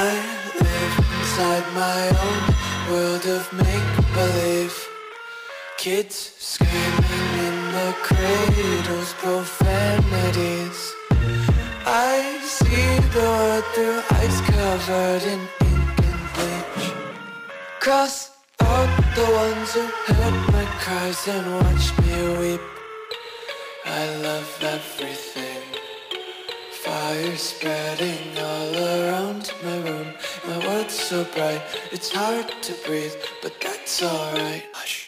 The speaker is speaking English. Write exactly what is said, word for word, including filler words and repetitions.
I live inside my own world of make-believe. Kids screaming in the cradles, profanities. I see the world through ice covered in ink and bleach. Cross out the ones who heard my cries and watched me weep. I love everything. Fire spreading all around my room. My world's so bright, it's hard to breathe, but that's alright. Hush.